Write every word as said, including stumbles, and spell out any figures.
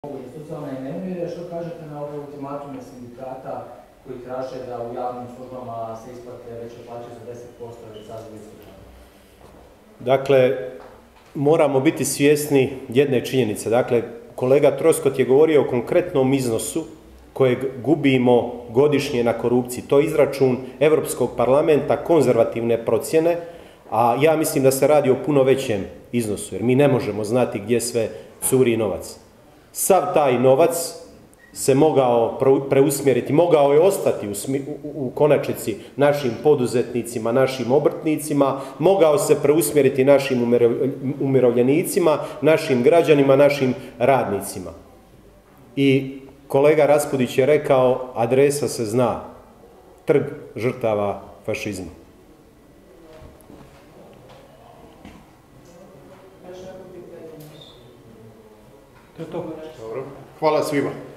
Institucionalne nemire, što kažete na ove ultimatume sindikata koji traže da u javnim službama se isplate veće plaće za deset posto ili sazivu isto? Dakle, moramo biti svjesni jedne činjenice. Dakle, kolega Troskot je govorio o konkretnom iznosu kojeg gubimo godišnje na korupciji. To je izračun Europskog parlamenta, konzervativne procjene, a ja mislim da se radi o puno većem iznosu, jer mi ne možemo znati gdje sve curi novac. Sav taj novac se mogao preusmjeriti, mogao je ostati u, u, u konačnici našim poduzetnicima, našim obrtnicima, mogao se preusmjeriti našim umirovljenicima, našim građanima, našim radnicima. I kolega Raspudić je rekao, adresa se zna, trg žrtava fašizma. To je to. Hvala svima.